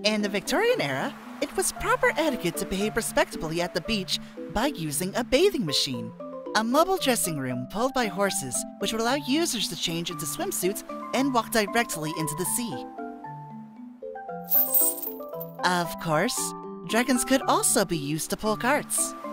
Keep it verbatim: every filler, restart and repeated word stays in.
In the Victorian era, it was proper etiquette to behave respectably at the beach by using a bathing machine, a mobile dressing room pulled by horses which would allow users to change into swimsuits and walk directly into the sea. Of course, dragons could also be used to pull carts.